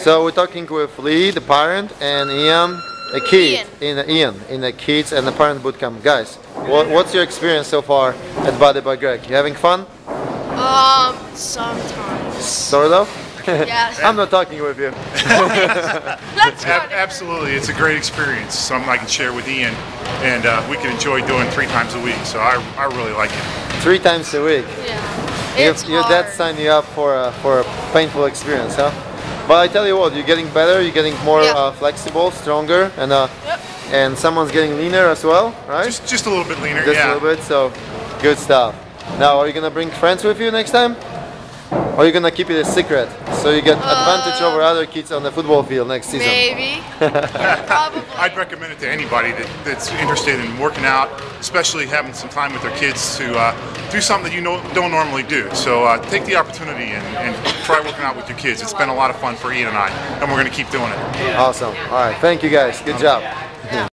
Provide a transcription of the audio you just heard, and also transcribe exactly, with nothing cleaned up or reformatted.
So we're talking with Lee, the parent, and Ian, a kid, Ian. in Ian, in the kids and the parent bootcamp. Guys, what, what's your experience so far at Body by Greg? You having fun? Um, sometimes. Sort of? Yes. I'm not talking with you. That's Ab- funny. absolutely, it's a great experience. Something I can share with Ian, and uh, we can enjoy doing three times a week. So I, I really like it. Three times a week. Yeah. Your, It's your dad hard. signed you up for a, for a painful experience, huh? But I tell you what, you're getting better, you're getting more Yeah. uh, flexible, stronger, and uh, Yep. and someone's getting leaner as well, right? Just just a little bit leaner. Just yeah. a little bit, so good stuff. Now, are you gonna bring friends with you next time? Or are you gonna keep it a secret so you get advantage over other kids on the football field next season? Maybe. Yeah, probably. I'd recommend it to anybody that, that's interested in working out, especially having some time with their kids to uh, do something that you know, don't normally do. So uh, take the opportunity and, and try working out with your kids. It's been a lot of fun for Ian and I, and we're going to keep doing it. Awesome. All right, thank you guys. Good job.